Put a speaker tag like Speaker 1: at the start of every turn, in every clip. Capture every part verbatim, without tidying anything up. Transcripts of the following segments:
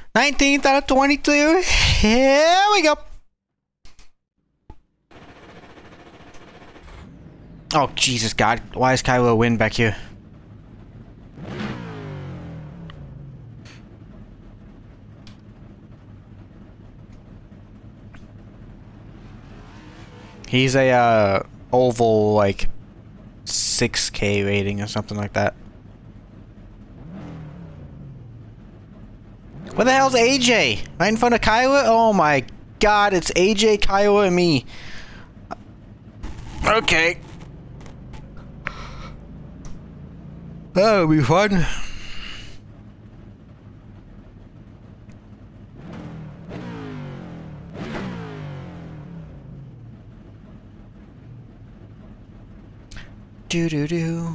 Speaker 1: nineteenth out of twenty-two. Here we go. Oh, Jesus God. Why is Kylo win back here? He's a, uh, oval, like, six K rating or something like that. Where the hell's A J? Right in front of Kylo? Oh my God, it's A J, Kylo, and me. Okay. That'll be fun. Do do do.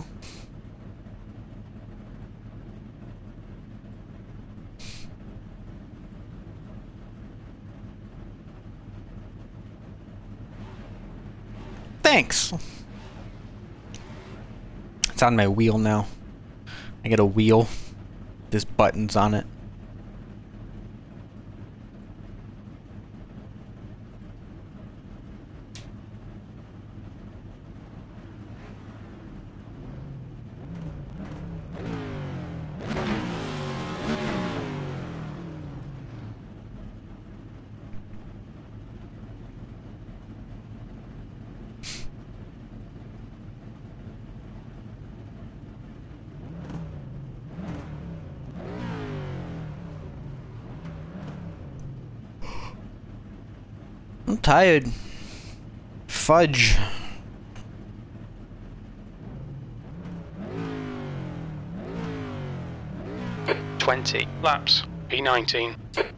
Speaker 1: Thanks. It's on my wheel now. I get a wheel. There's buttons on it. I'm tired. Fudge.
Speaker 2: Twenty laps. P nineteen.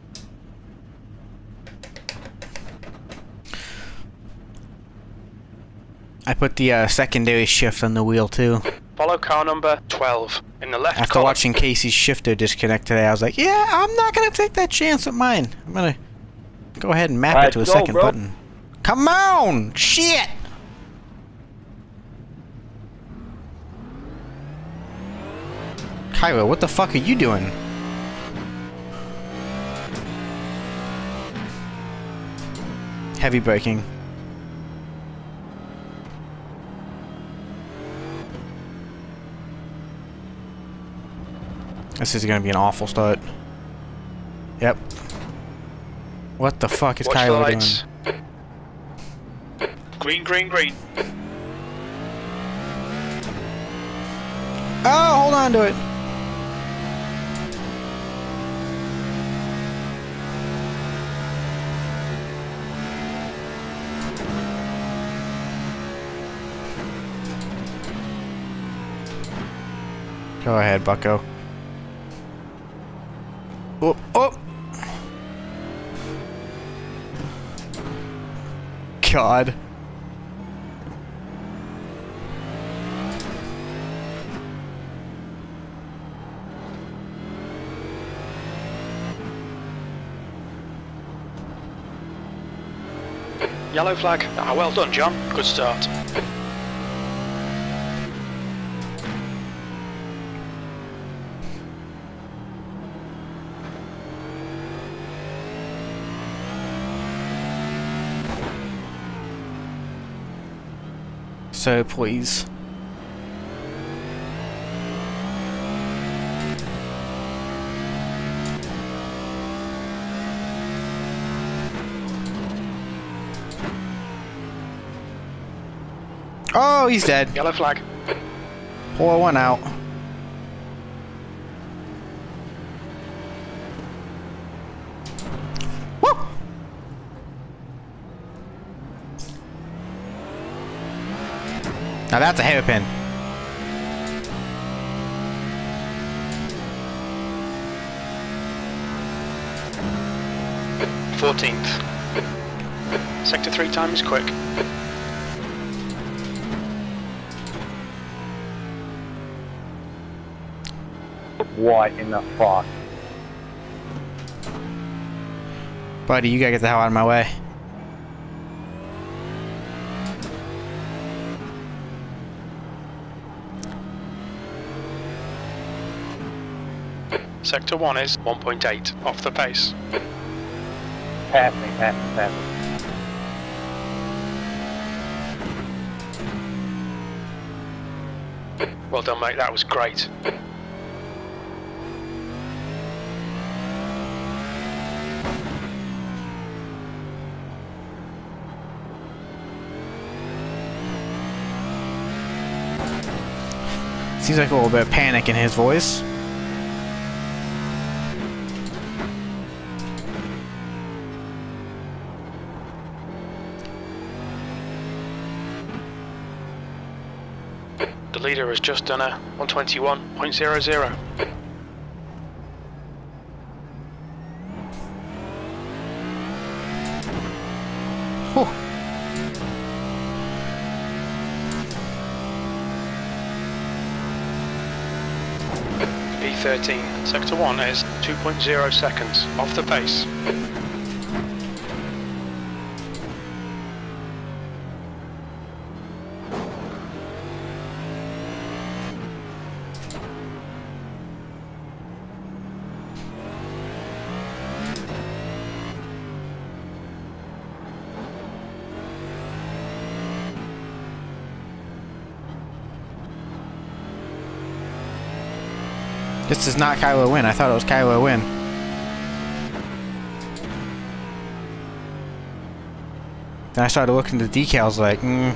Speaker 1: I put the uh, secondary shift on the wheel too.
Speaker 2: Follow car number twelve in the left.
Speaker 1: After
Speaker 2: column.
Speaker 1: watching Casey's shifter disconnect today, I was like, yeah, I'm not gonna take that chance with mine. I'm gonna go ahead and map
Speaker 3: All
Speaker 1: it
Speaker 3: right,
Speaker 1: to a
Speaker 3: go,
Speaker 1: second
Speaker 3: bro.
Speaker 1: button. Come on! Shit! Kylo, what the fuck are you doing? Heavy braking. This is gonna be an awful start. Yep. What the fuck is
Speaker 2: Watch the
Speaker 1: Kylo
Speaker 2: lights.
Speaker 1: doing?
Speaker 2: Green, green, green.
Speaker 1: Oh, hold on to it. Go ahead, bucko. Oh, oh! God.
Speaker 2: Yellow flag. Ah, well done, John. Good start.
Speaker 1: So, please. Oh, he's dead.
Speaker 2: Yellow flag.
Speaker 1: Pour one out. Woo! Now that's a hairpin.
Speaker 2: fourteenth. Sector three time is quick.
Speaker 3: What in the fuck?
Speaker 1: Buddy, you gotta get the hell out of my way.
Speaker 2: Sector one is one point eight, off the pace.
Speaker 3: Pass me, pass me, pass me.
Speaker 2: Well done, mate, that was great.
Speaker 1: Seems like a little bit of panic in his voice.
Speaker 2: The leader has just done a one twenty-one point zero zero.
Speaker 1: Whew.
Speaker 2: P thirteen, Sector one is two point zero seconds, off the pace.
Speaker 1: This is not Kylo Ren. I thought it was Kylo Ren. Then I started looking at the decals like, hmm.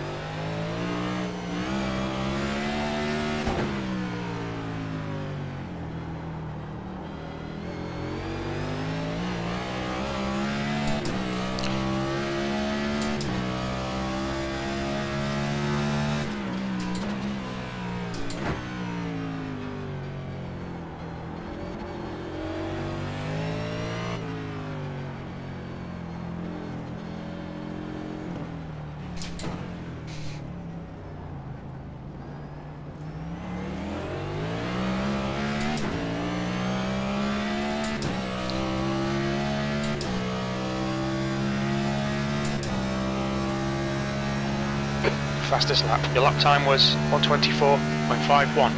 Speaker 2: Fastest lap. Your lap time was one twenty-four point five one.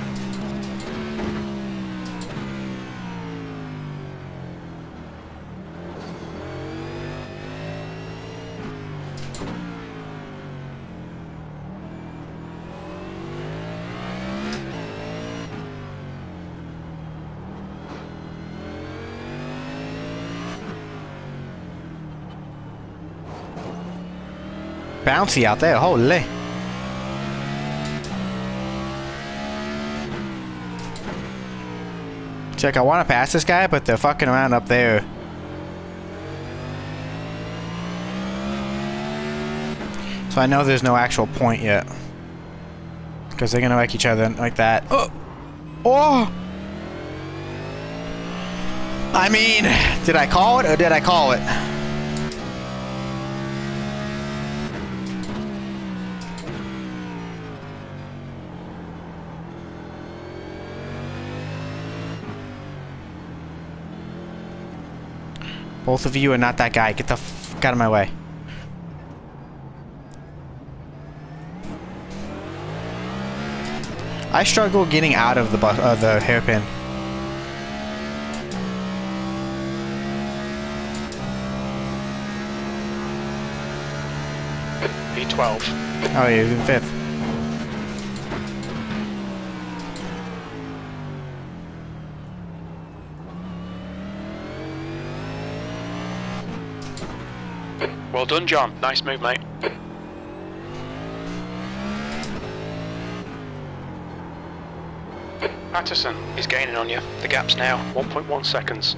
Speaker 1: Bouncy out there, holy. Check, I want to pass this guy, but they're fucking around up there. So I know there's no actual point yet. Because they're gonna wreck each other like that. Oh! Oh! I mean, did I call it or did I call it? Both of you are not that guy. Get the fuck out of my way. I struggle getting out of the bus, uh, the hairpin.
Speaker 2: P twelve.
Speaker 1: Oh, yeah, he's in fifth.
Speaker 2: Well done, John. Nice move, mate. Patterson is gaining on you. The gap's now one point one seconds.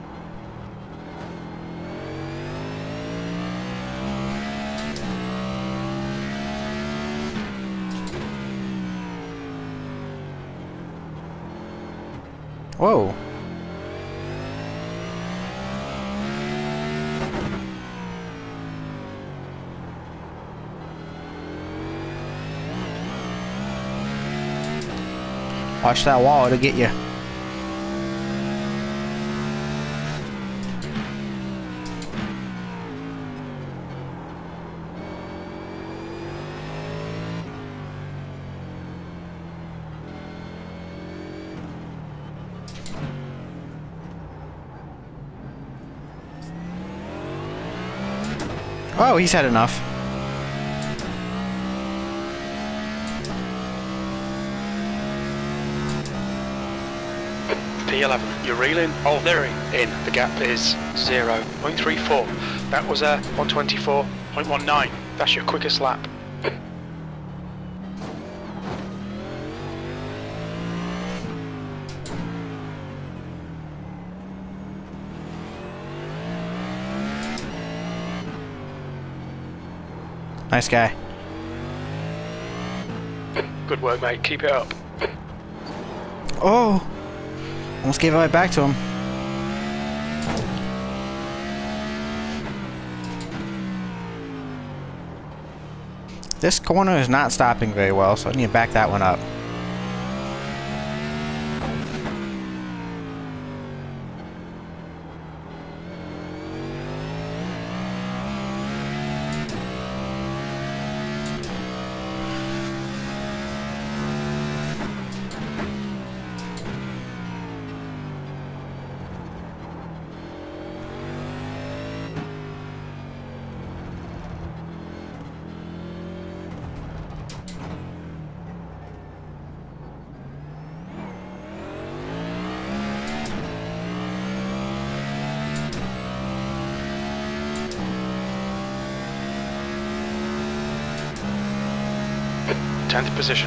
Speaker 1: Whoa. Watch that wall, it'll get you. Oh, he's had enough.
Speaker 2: P eleven, you're reeling. Oh, there in. The gap is zero point three four. That was a one twenty-four point one nine. That's your quickest lap.
Speaker 1: Nice guy.
Speaker 2: Good work, mate. Keep it up.
Speaker 1: Oh! Almost gave it right back to him. This corner is not stopping very well, so I need to back that one up.
Speaker 2: tenth position.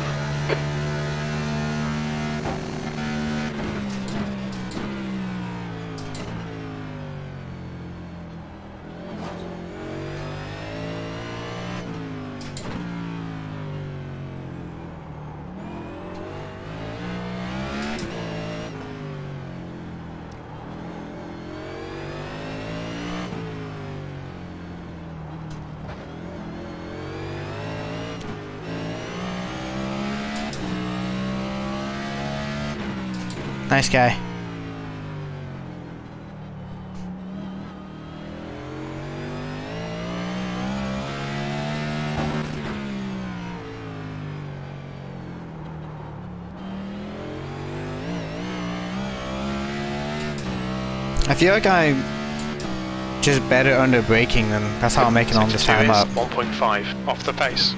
Speaker 1: Nice guy. I feel like I'm just better under braking, than that's how I'm making all this time up.
Speaker 2: one point five off the pace.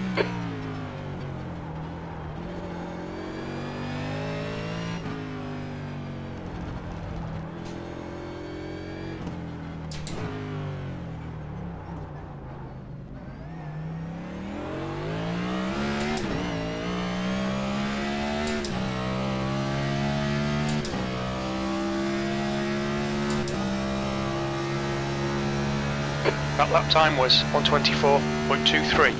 Speaker 2: That lap time was one twenty-four point two three.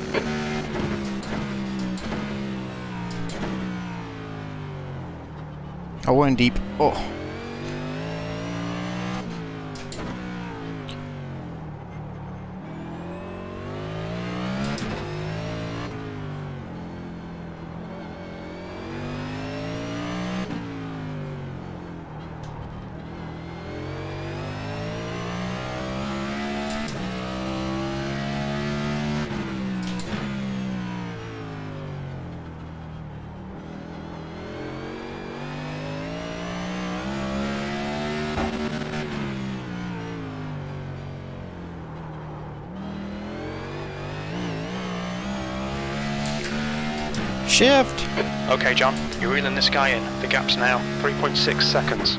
Speaker 1: Oh, we're in deep. Oh. Shift!
Speaker 2: Okay, John, you're reeling this guy in. The gap's now three point six seconds.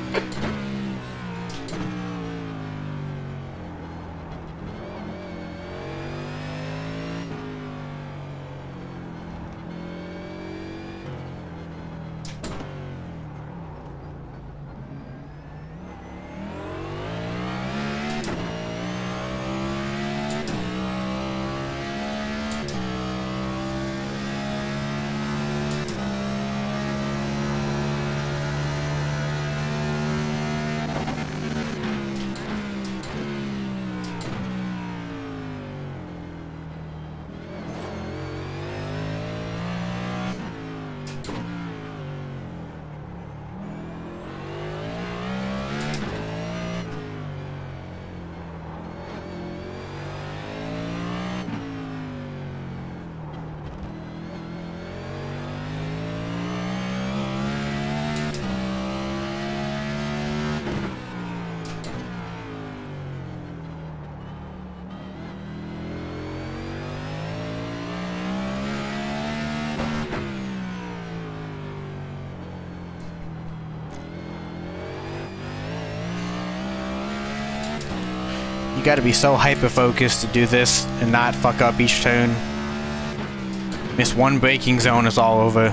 Speaker 1: You gotta be so hyper-focused to do this and not fuck up each turn. Miss one braking zone is all over.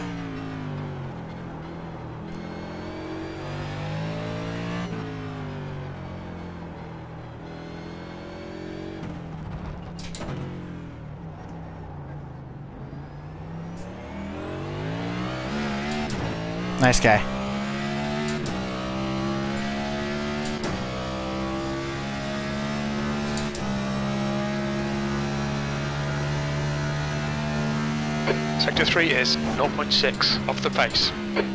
Speaker 1: Nice guy.
Speaker 2: Sector three is zero point six off the pace.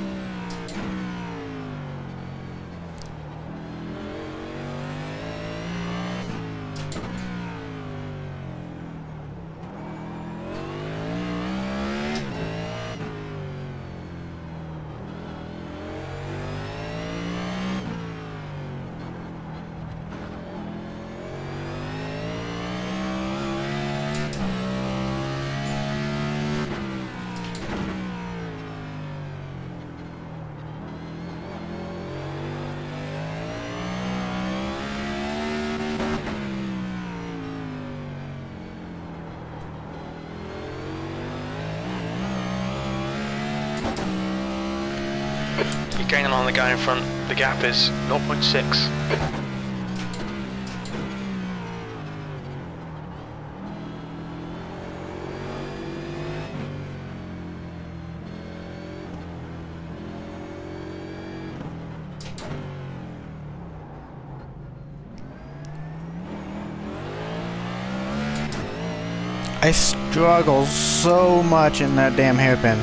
Speaker 2: You're gaining on the guy in front. The gap is zero point six.
Speaker 1: I struggle so much in that damn hairpin.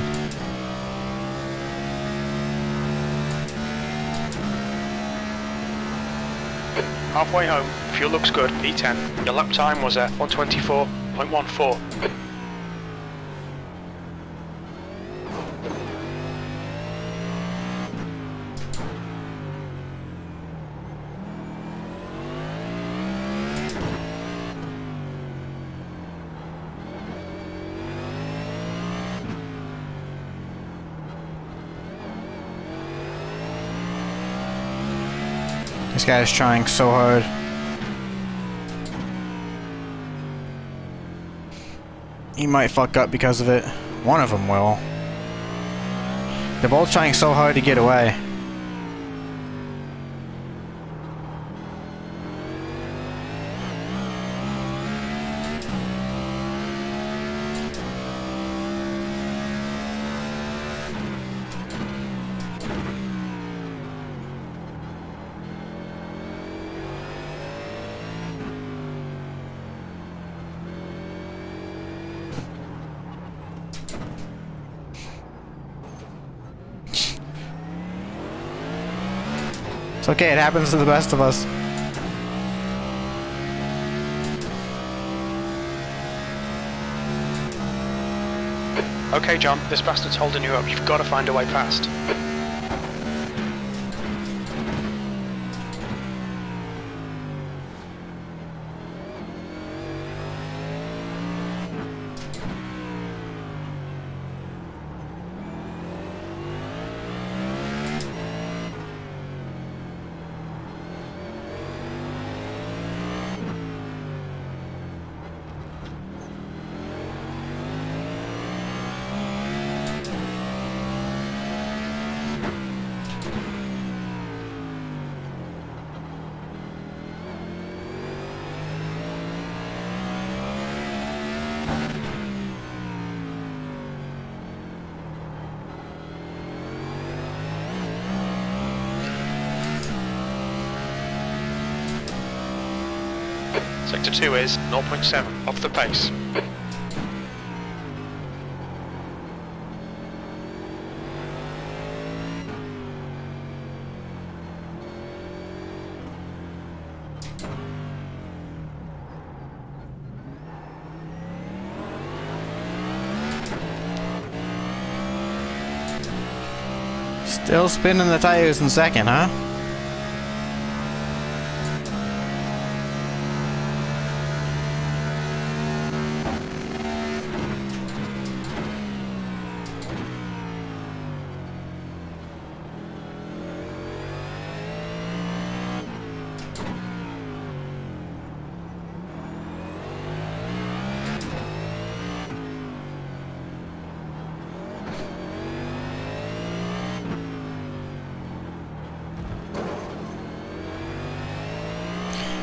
Speaker 2: Halfway home, fuel looks good, P ten. Your lap time was at one twenty-four point one four.
Speaker 1: This guy's trying so hard. He might fuck up because of it. One of them will. They're both trying so hard to get away. It's okay, it happens to the best of us.
Speaker 2: Okay, John, this bastard's holding you up. You've got to find a way past. Sector two is zero point seven off the pace.
Speaker 1: Still spinning the tires in second, huh?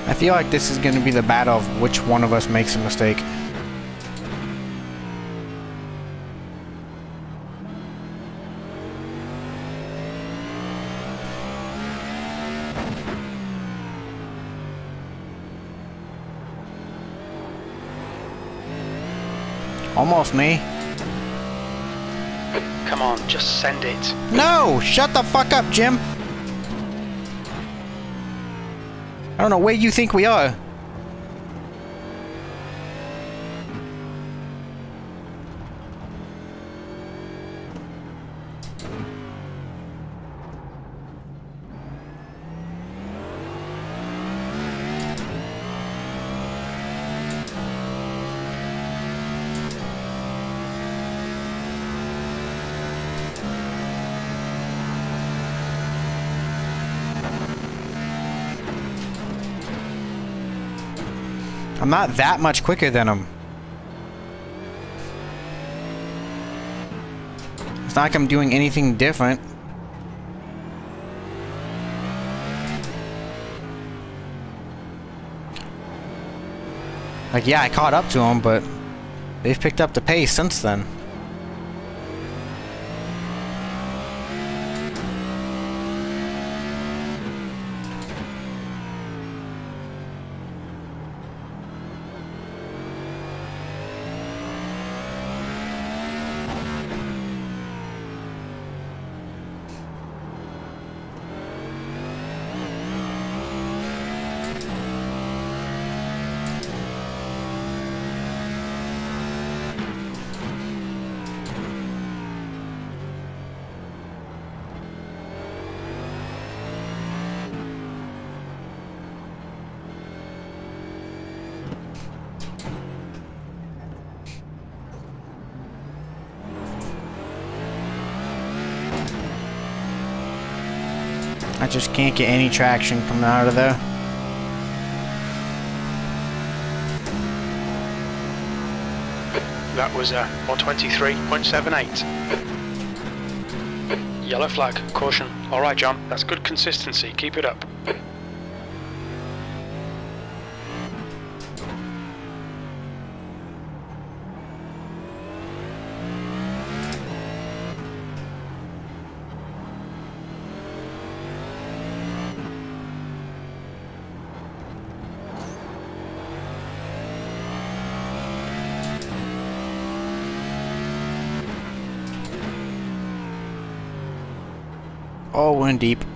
Speaker 1: I feel like this is going to be the battle of which one of us makes a mistake. Almost me.
Speaker 2: Come on, just send it.
Speaker 1: No! Shut the fuck up, Jim! I don't know where you think we are. I'm not that much quicker than him. It's not like I'm doing anything different. Like, yeah, I caught up to him, but they've picked up the pace since then. I just can't get any traction coming out of there.
Speaker 2: That was a one twenty-three point seven eight. Yellow flag, caution. Alright, John, that's good consistency. Keep it up.
Speaker 1: Oh, we're in deep.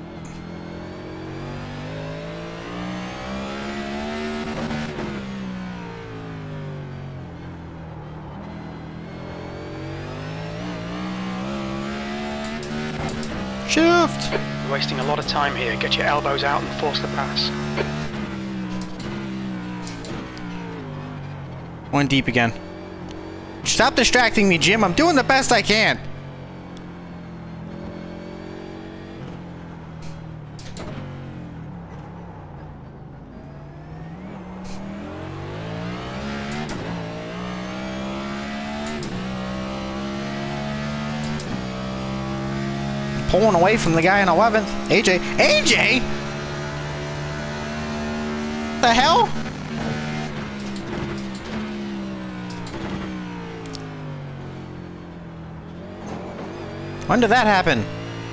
Speaker 1: Shift!
Speaker 2: You're wasting a lot of time here. Get your elbows out and force the pass.
Speaker 1: We're in deep again. Stop distracting me, Jim. I'm doing the best I can. Pulling away from the guy in eleventh. A J. A J? The hell? When did that happen?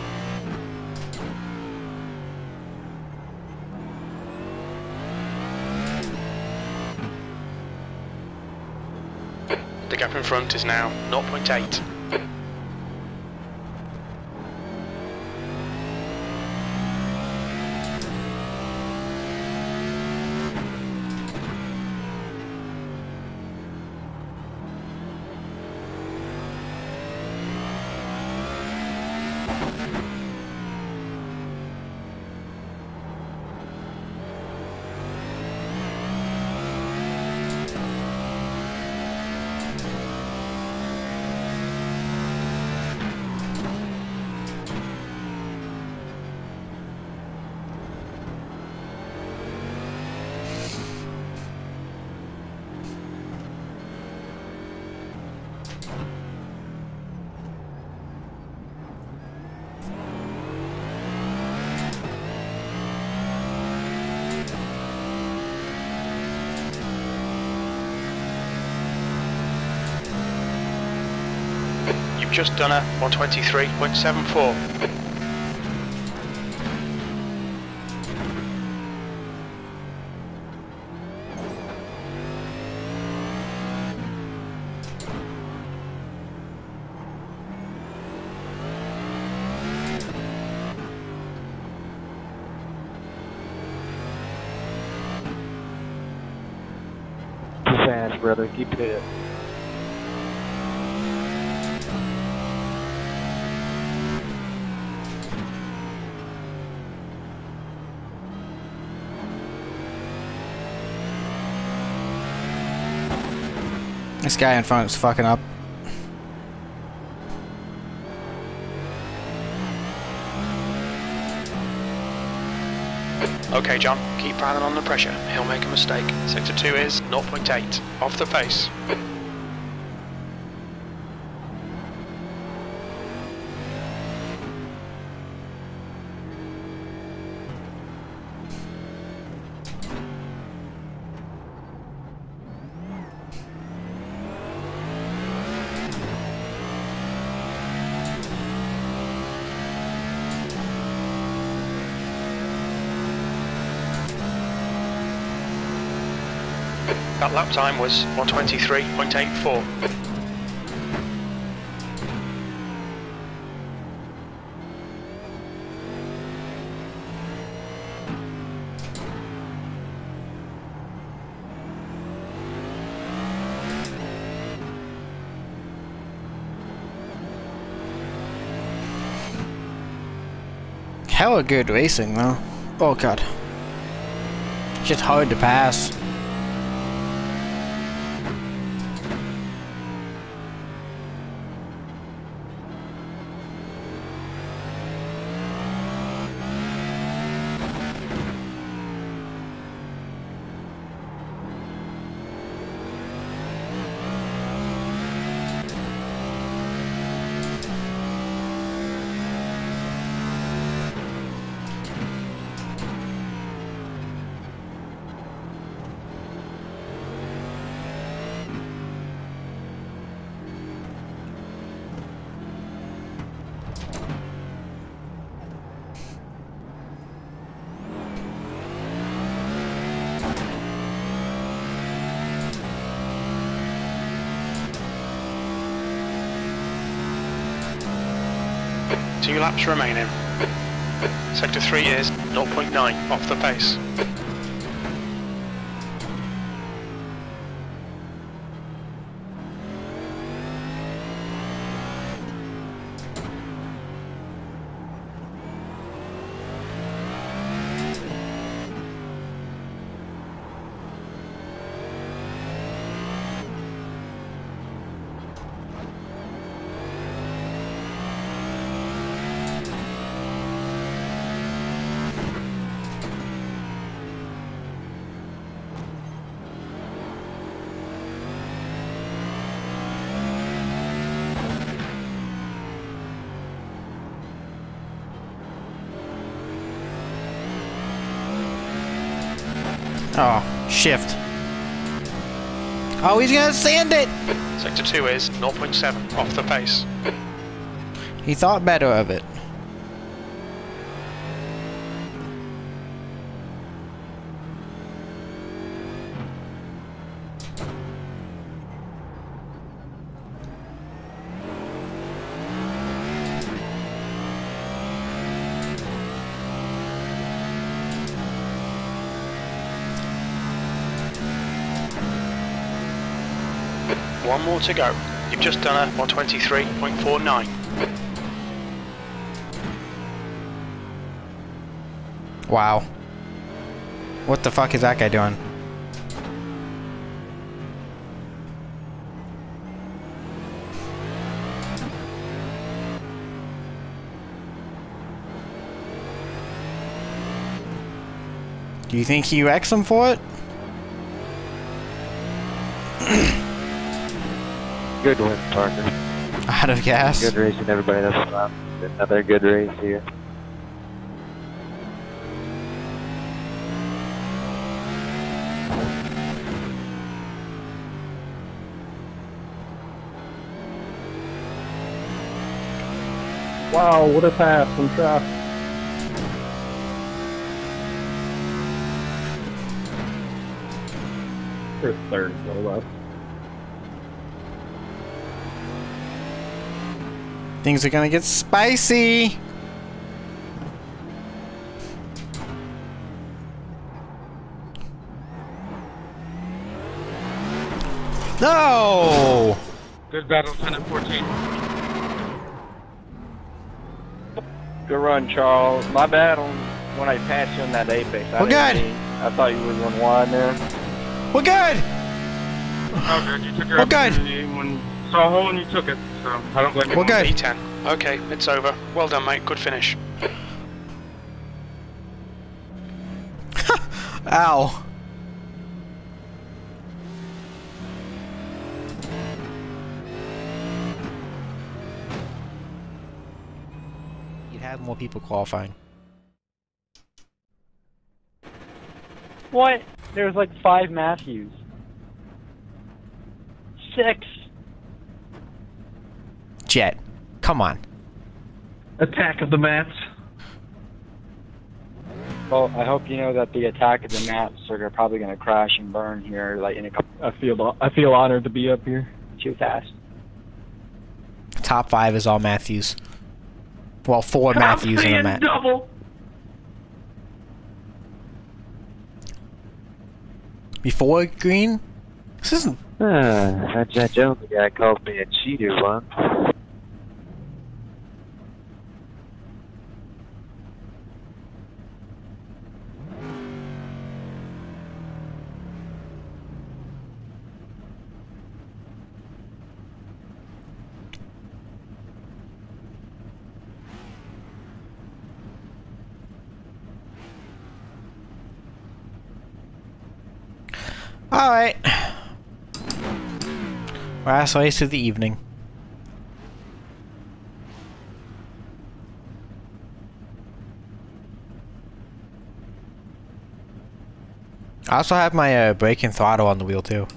Speaker 2: The gap in front is now zero point eight. just done a one twenty-three point seven four.
Speaker 3: Fast, brother. Keep it up.
Speaker 1: This guy in front is fucking up.
Speaker 2: Okay, John, keep piling on the pressure. He'll make a mistake. Sector two is zero point eight, off the pace. That lap time was one twenty-three point eight four.
Speaker 1: Hella good racing though. Oh god. Just hard to pass.
Speaker 2: Two laps remaining. Sector three is zero point nine, off the pace.
Speaker 1: Oh, shift. Oh, he's gonna sand it!
Speaker 2: Sector two is zero point seven, off the pace.
Speaker 1: He thought better of it.
Speaker 2: One more to go. You've just done a one twenty-three point four nine.
Speaker 1: Wow. What the fuck is that guy doing? Do you think he wrecks him for it?
Speaker 3: Good win, Parker.
Speaker 1: Out of gas.
Speaker 3: Good racing, everybody. That's fun. Another good race here.
Speaker 4: Wow, what a pass from Shaft. There's third, no less.
Speaker 1: Things are gonna get spicy. No!
Speaker 5: Good battle, ten and fourteen.
Speaker 3: Good run, Charles. My bad on when I passed you on that apex. I
Speaker 1: We're
Speaker 3: didn't
Speaker 1: good.
Speaker 3: mean- I thought you was on wide there.
Speaker 1: We're good!
Speaker 5: Oh, good. You took your
Speaker 1: We're good.
Speaker 5: opportunity when saw a hole and you took it. So I don't blame you.
Speaker 1: We're good.
Speaker 2: B ten. Okay, it's over. Well done, mate. Good finish.
Speaker 1: Ow. You'd have more people qualifying.
Speaker 3: What? There's like five Matthews. Six.
Speaker 1: Jet, come on.
Speaker 4: Attack of the mats.
Speaker 3: Well, I hope you know that the attack of the mats are probably going to crash and burn here, like in a couple.
Speaker 4: I feel I feel honored to be up here.
Speaker 3: Too fast.
Speaker 1: Top five is all Matthews. Well, four Matthews and a Matt.
Speaker 4: Double.
Speaker 1: Before green? This isn't.
Speaker 3: Uh, that Jet Jones guy called me a cheater once.
Speaker 1: Alright. Last race of the evening. I also have my uh, brake and throttle on the wheel too.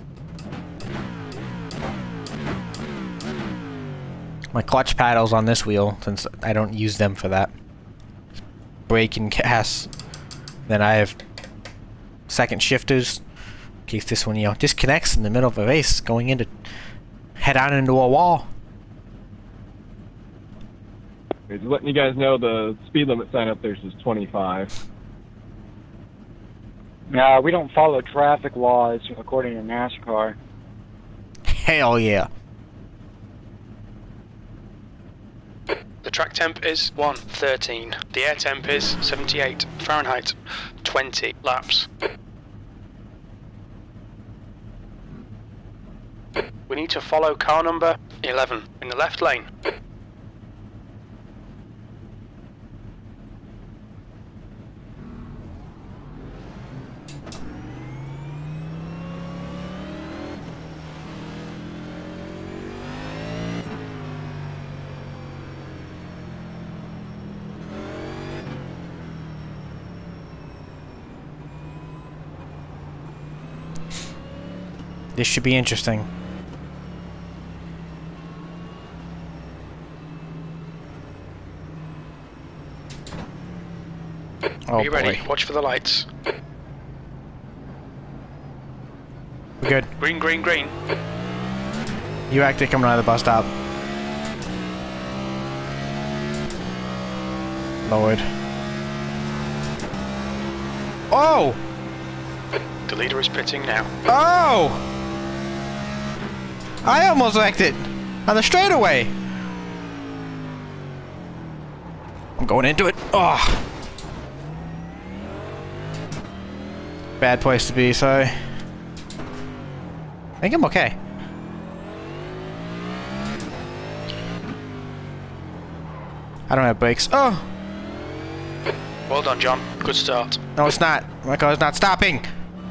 Speaker 1: My clutch paddles on this wheel, since I don't use them for that. Brake and gas. Then I have second shifters, in case this one, you know, disconnects in the middle of a race, going into head on into a wall.
Speaker 4: Just letting you guys know the speed limit sign up there says twenty-five.
Speaker 3: No, we don't follow traffic laws according to NASCAR.
Speaker 1: Hell yeah.
Speaker 2: The track temp is one thirteen. The air temp is seventy-eight Fahrenheit. twenty laps. We need to follow car number eleven in the left lane.
Speaker 1: This should be interesting. Oh,
Speaker 2: Are you ready?
Speaker 1: boy.
Speaker 2: Watch for the lights.
Speaker 1: We're good.
Speaker 2: Green, green, green.
Speaker 1: You acted coming out of the bus stop. Lord. Oh!
Speaker 2: The leader is pitting now.
Speaker 1: Oh! I almost wrecked it on the straightaway. I'm going into it. Oh. Bad place to be, sorry. I think I'm okay. I don't have brakes. Oh!
Speaker 2: Well done, John. Good start.
Speaker 1: No, it's not. My car's not stopping.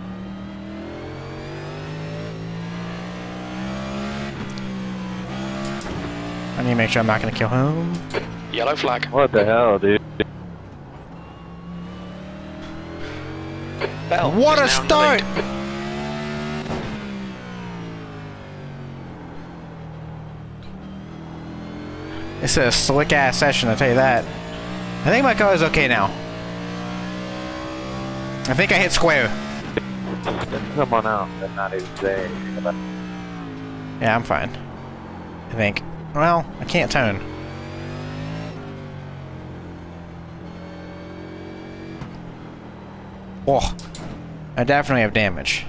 Speaker 1: I need to make sure I'm not going to kill him.
Speaker 2: Yellow flag.
Speaker 3: What the hell, dude?
Speaker 2: Bell
Speaker 1: What a
Speaker 2: is now in the
Speaker 1: start!
Speaker 2: lead.
Speaker 1: It's a slick ass session, I'll tell you that. I think my car is okay now. I think I hit square.
Speaker 6: Come on out. They're not even there.
Speaker 1: Yeah, I'm fine. I think. Well, I can't turn. Oh, I definitely have damage.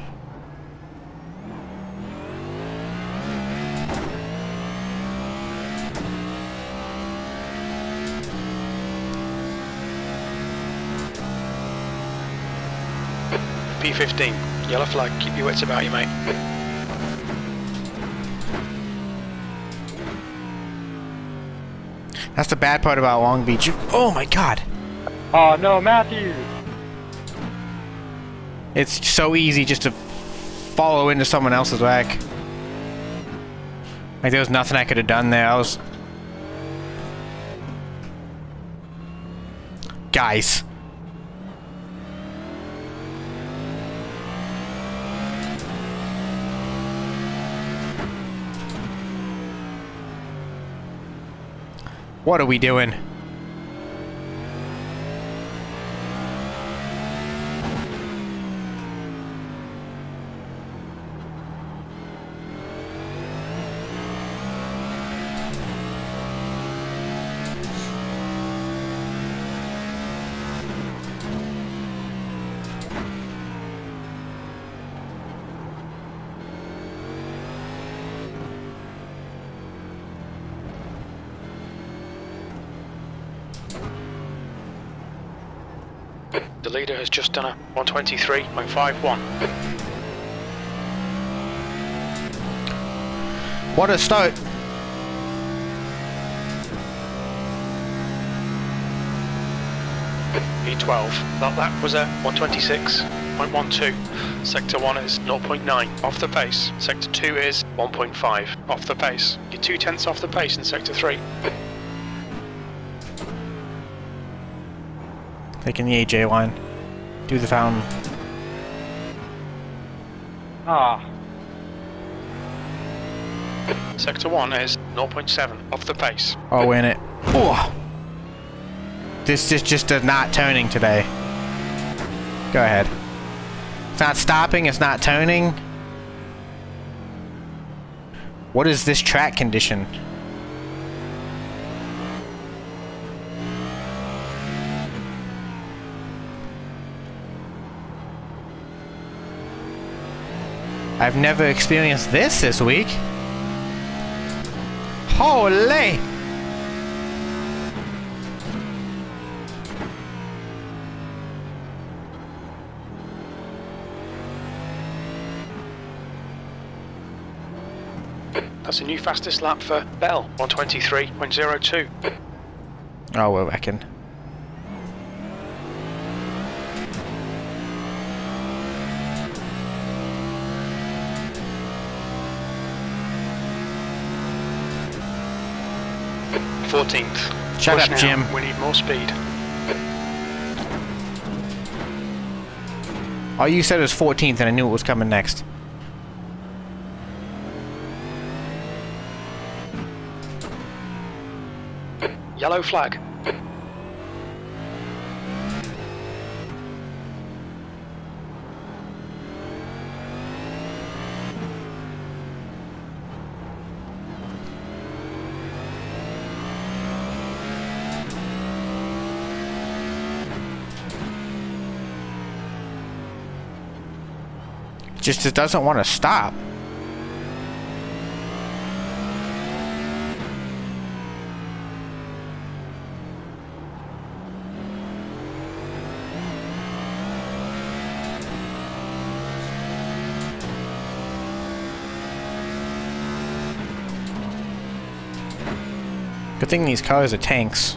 Speaker 2: P fifteen, yellow flag, keep your wits about you, mate.
Speaker 1: That's the bad part about Long Beach. You, oh my god!
Speaker 3: Oh no, Matthew!
Speaker 1: It's so easy just to follow into someone else's wreck. Like there was nothing I could have done there. I was... Guys. What are we doing?
Speaker 2: The leader has just done a one twenty-three point five one.
Speaker 1: What a start!
Speaker 2: P twelve, that lap was a one twenty-six point one two. Sector one is zero point nine off the pace. Sector two is one point five off the pace. You're two tenths off the pace in Sector three.
Speaker 1: Taking the A J line. Do the fountain.
Speaker 3: Ah.
Speaker 2: Sector one is zero point seven off the pace.
Speaker 1: Oh, we're in it. Oh! This is just a not turning today. Go ahead. It's not stopping, it's not turning. What is this track condition? I've never experienced this this week. Holy!
Speaker 2: That's a new fastest lap for Bell, one twenty-three point zero two.
Speaker 1: Oh, we're wrecking.
Speaker 2: fourteenth.
Speaker 1: Shut
Speaker 2: Push
Speaker 1: up,
Speaker 2: now.
Speaker 1: Jim.
Speaker 2: We need more speed.
Speaker 1: All you said was fourteenth and I knew it was coming next.
Speaker 2: Yellow flag.
Speaker 1: Just it doesn't want to stop. Good thing these cars are tanks.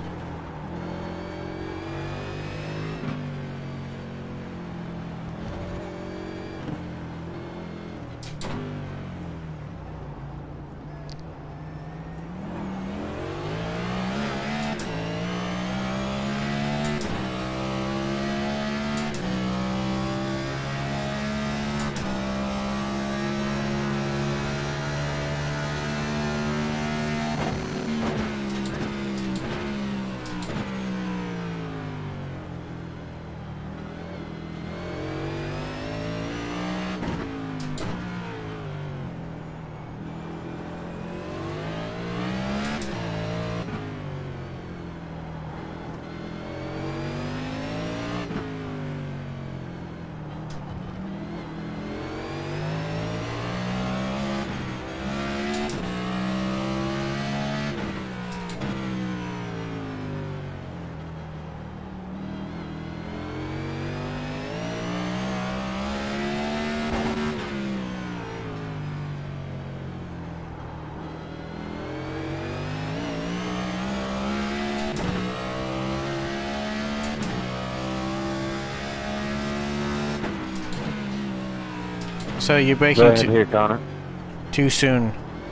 Speaker 1: So you're
Speaker 6: Go
Speaker 1: braking
Speaker 6: ahead
Speaker 1: too,
Speaker 6: here, Connor.
Speaker 1: too soon.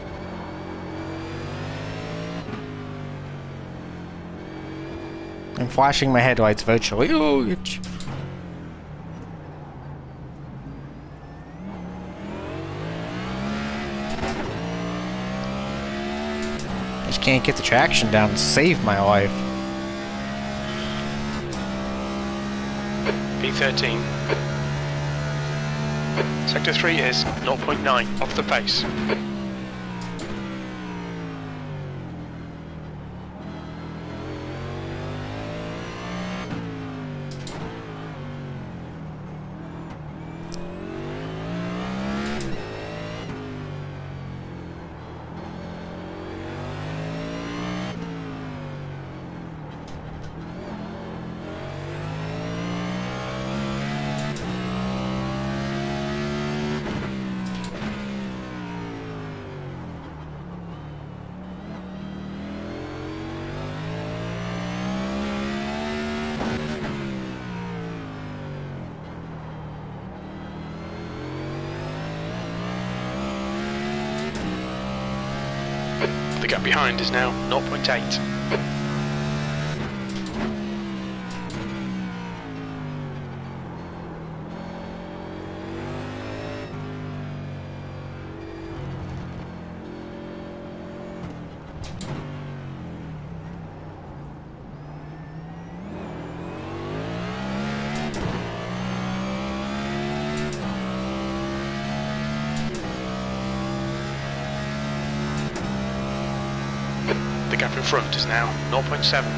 Speaker 1: I'm flashing my headlights virtually. Oh, it's... Just can't get the traction down to save my life.
Speaker 2: B thirteen. Sector three is zero point nine off the pace. The gap behind is now zero point eight. The gap in front is now zero point seven.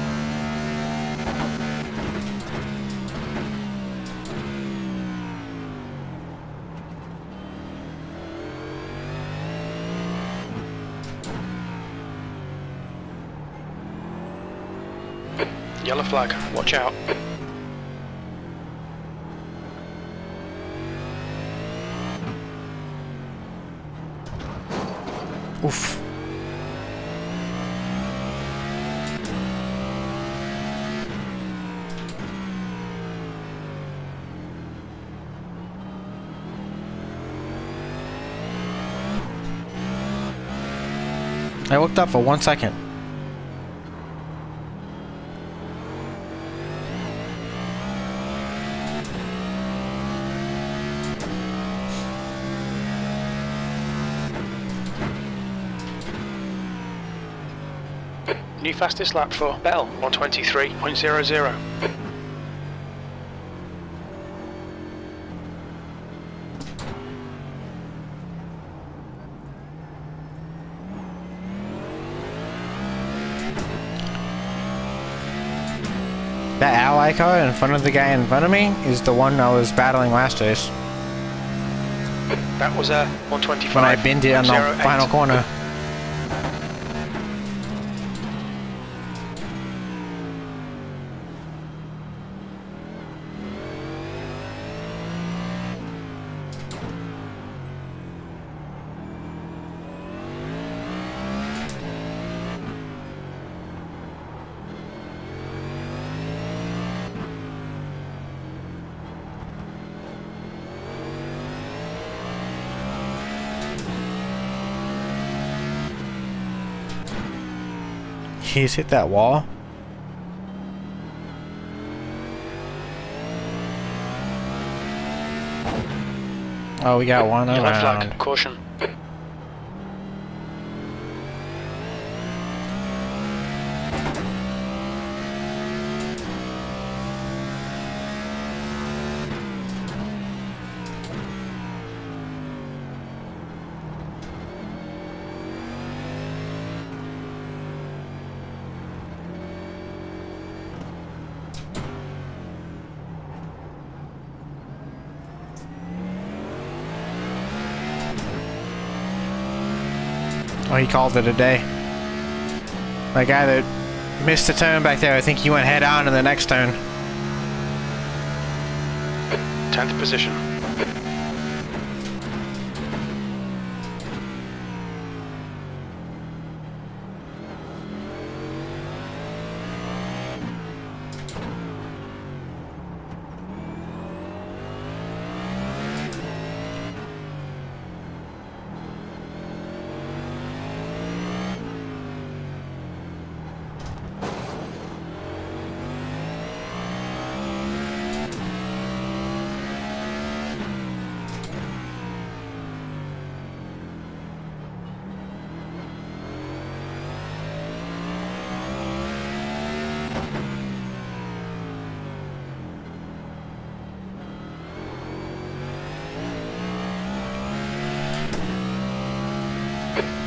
Speaker 2: Yellow flag, watch out.
Speaker 1: Oof. I looked up for one second.
Speaker 2: New fastest lap for Bell, one twenty-three point zero zero.
Speaker 1: That ally car in front of the guy in front of me is the one I was battling last race.
Speaker 2: That was a one twenty-five.
Speaker 1: When I binned it on the final corner. He's hit that wall. Oh, we got one
Speaker 2: Yellow
Speaker 1: around.
Speaker 2: flag, caution.
Speaker 1: Oh, he called it a day. That guy that missed the turn back there, I think he went head on in the next turn.
Speaker 2: tenth position.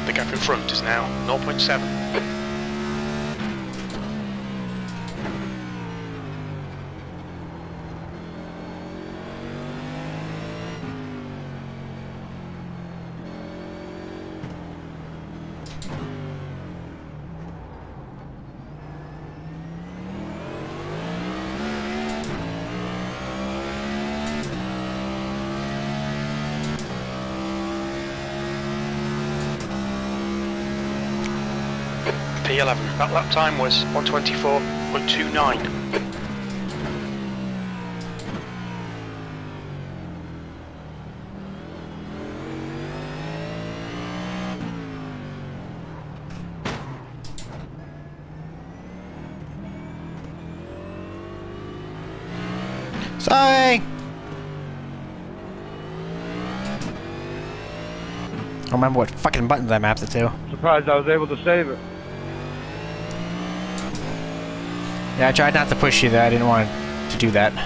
Speaker 2: The gap in front is now zero point seven. P eleven. That lap time was one twenty-four point two nine.
Speaker 1: Sorry! I don't remember what fucking buttons I mapped it to.
Speaker 5: Surprised I was able to save it.
Speaker 1: Yeah, I tried not to push you there. I didn't want to do that.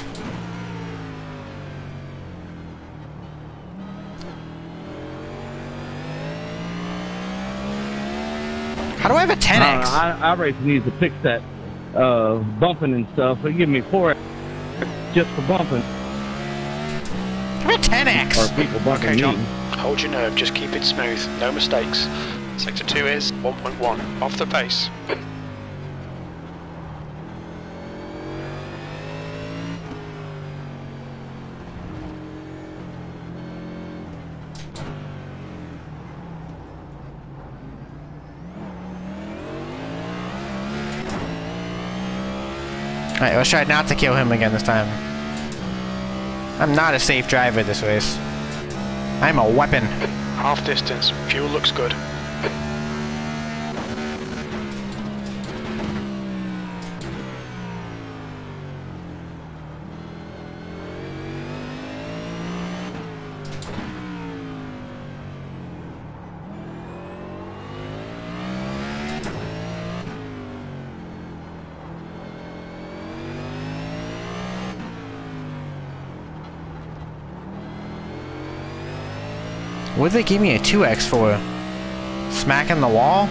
Speaker 1: How do I have a ten X?
Speaker 7: Uh, I, I race needs to fix that uh, bumping and stuff. They give me four X just for bumping.
Speaker 1: I have a ten X!
Speaker 7: Or people bumping
Speaker 2: Okay, John.
Speaker 7: me.
Speaker 2: Hold your nerve, just keep it smooth. No mistakes. Sector two is one point one. Off the pace.
Speaker 1: Alright, let's try not to kill him again this time. I'm not a safe driver this race. I'm a weapon.
Speaker 2: Half distance. Fuel looks good.
Speaker 1: What did they give me a two X for? Smacking the wall?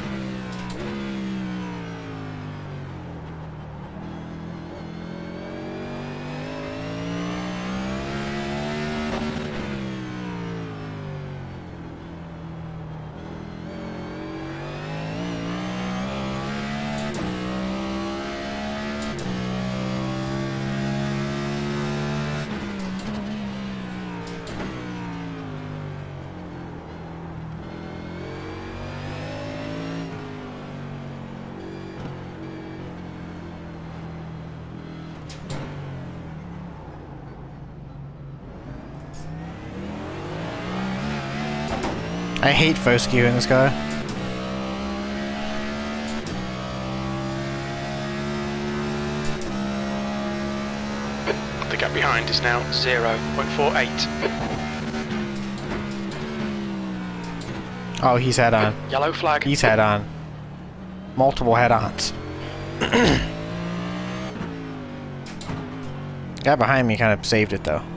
Speaker 1: I hate first gear in this car.
Speaker 2: The gap behind is now zero point four eight.
Speaker 1: Oh, he's head on.
Speaker 2: Yellow flag.
Speaker 1: He's head on. Multiple head-ons. Guy behind me kind of saved it though.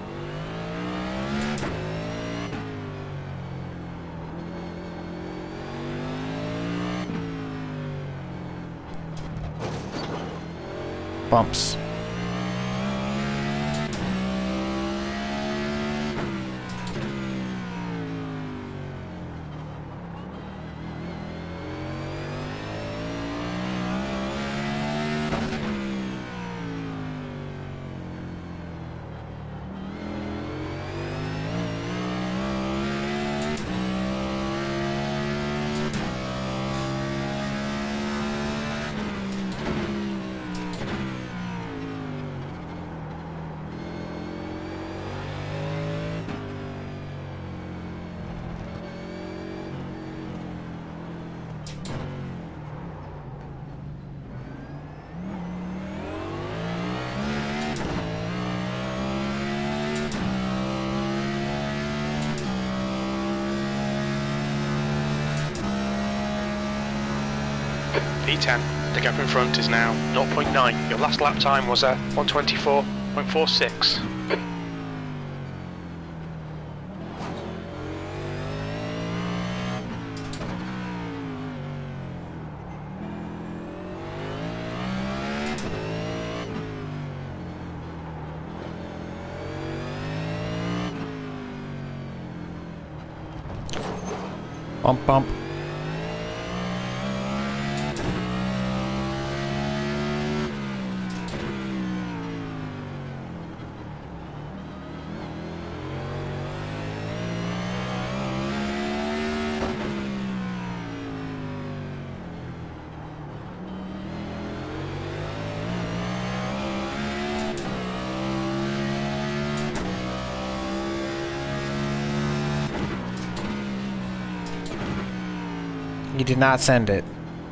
Speaker 1: Bumps.
Speaker 2: P ten. The gap in front is now zero point nine. Your last lap time was a one twenty-four point four six.
Speaker 1: Bump, bump. You did not send it.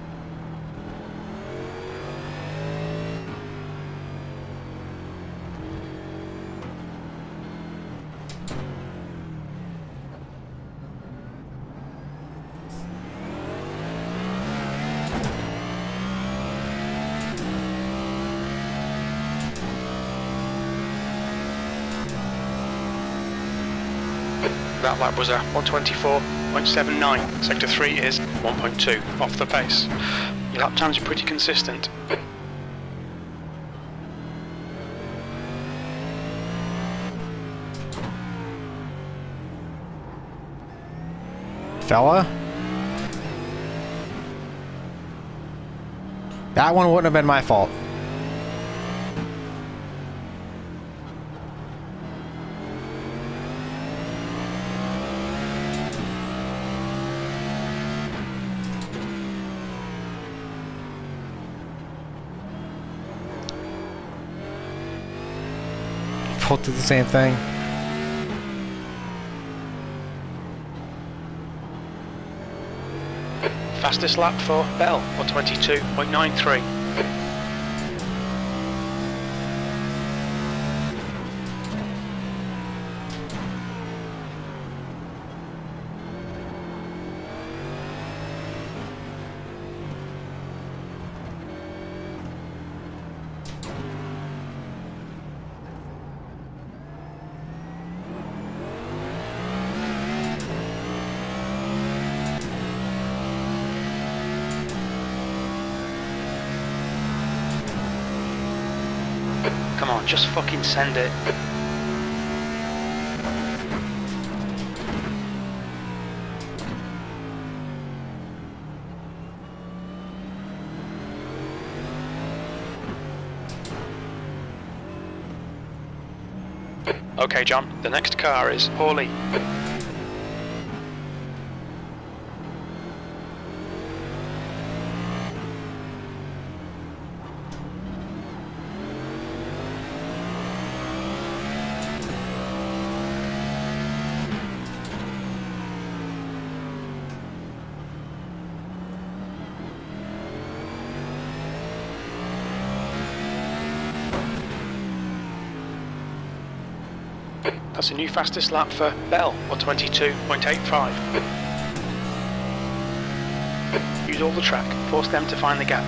Speaker 2: That lap was a one twenty-four point seven nine. Sector three is one point two off the pace. Your lap times are pretty consistent.
Speaker 1: Fella? That one wouldn't have been my fault. Both do the same thing.
Speaker 2: Fastest lap for Bell, one twenty-two point nine three. Come on, just fucking send it. Okay, John, the next car is Hawley. That's a new fastest lap for Bell, one twenty-two point eight five. Use all the track, force them to find the gap.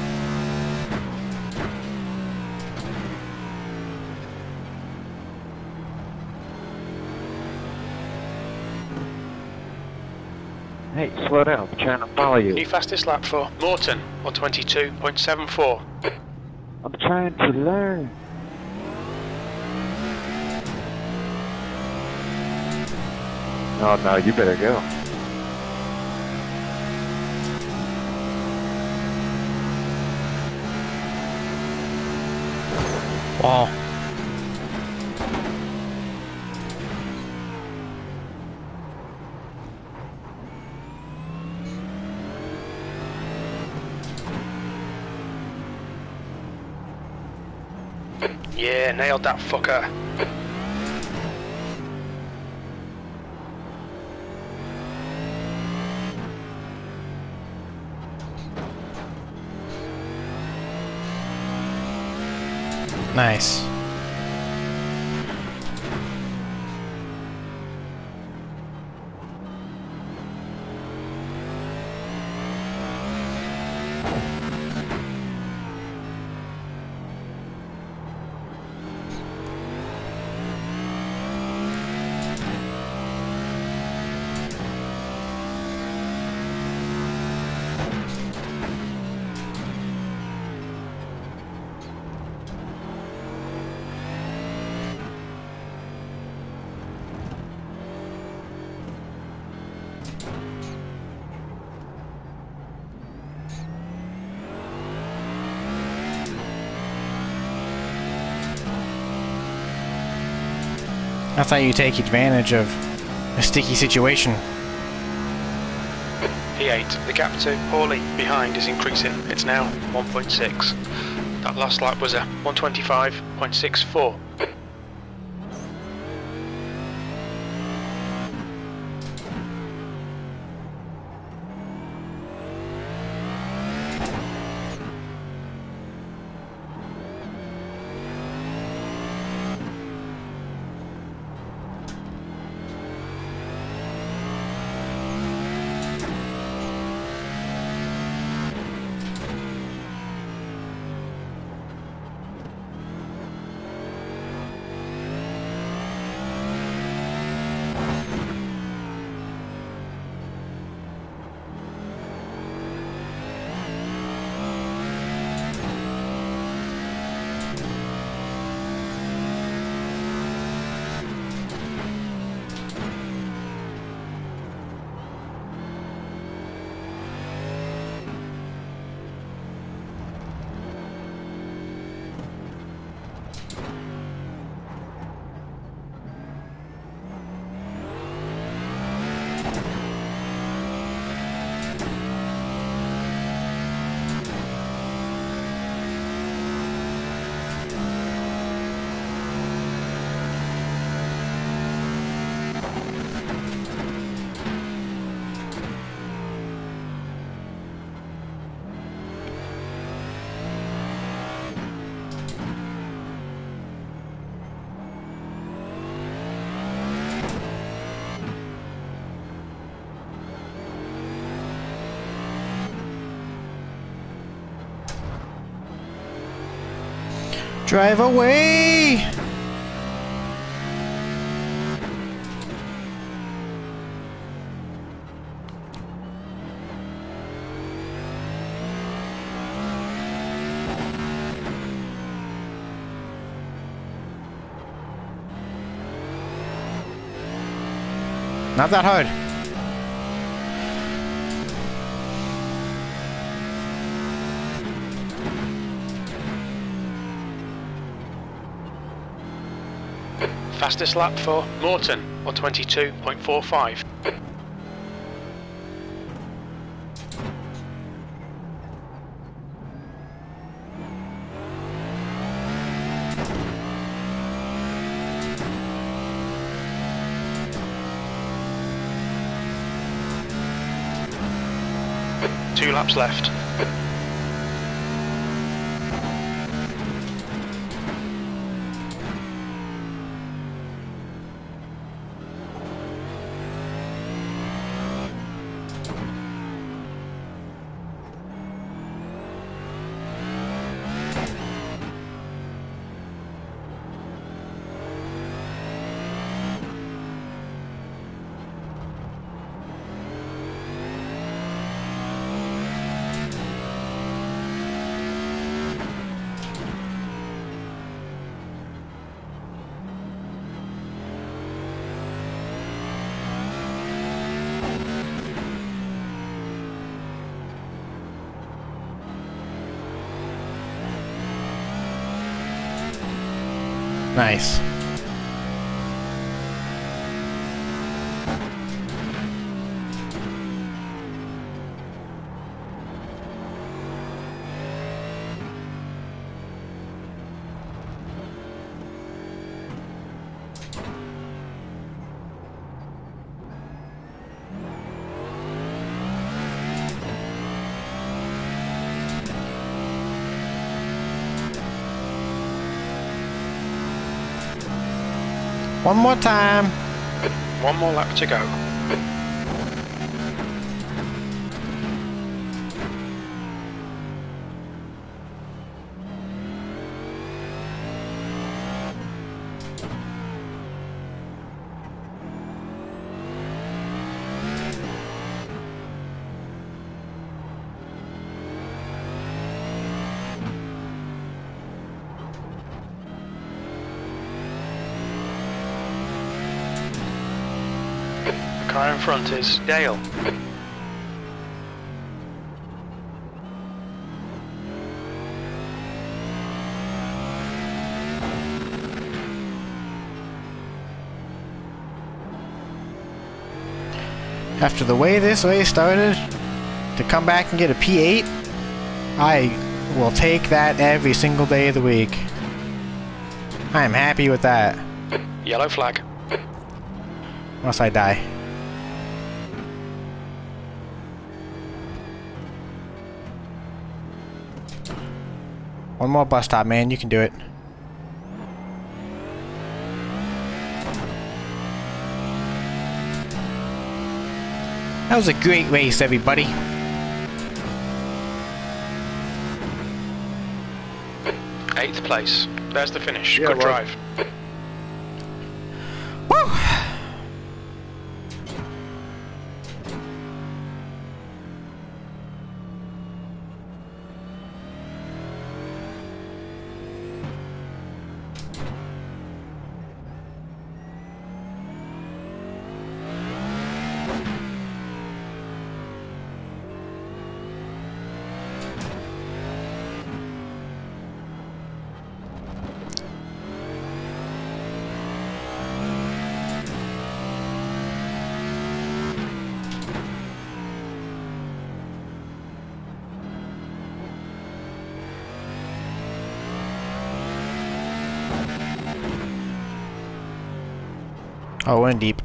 Speaker 6: Hey, slow down. I'm trying to follow you.
Speaker 2: New fastest lap for Morton, one twenty-two point seven four.
Speaker 6: I'm trying to learn. Oh no, you better go.
Speaker 1: Wow.
Speaker 2: Yeah, nailed that fucker.
Speaker 1: Nice. That's how you take advantage of a sticky situation.
Speaker 2: P eight, the gap to Hawley behind is increasing. It's now one point six. That last lap was a one twenty-five point six four.
Speaker 1: Drive away! Not that hard.
Speaker 2: Fastest lap for Morton, one twenty-two point four five. Two laps left.
Speaker 1: Nice. One more time.
Speaker 2: One more lap to go. Car in front is Dale.
Speaker 1: After the way this race started, to come back and get a P eight, I will take that every single day of the week. I am happy with that.
Speaker 2: Yellow flag.
Speaker 1: Unless I die. One more bus stop, man. You can do it. That was a great race, everybody.
Speaker 2: Eighth place. There's the finish.
Speaker 5: Yeah,
Speaker 2: Good
Speaker 5: well-
Speaker 2: drive.
Speaker 1: Woo! Oh, we're in deep.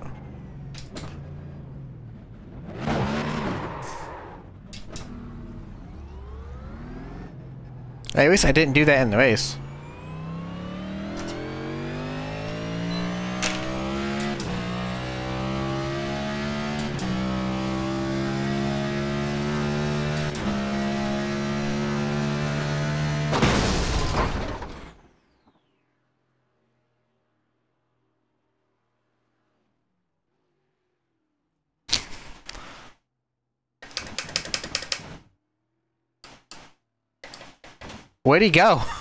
Speaker 1: At least I didn't do that in the race. Where'd he go?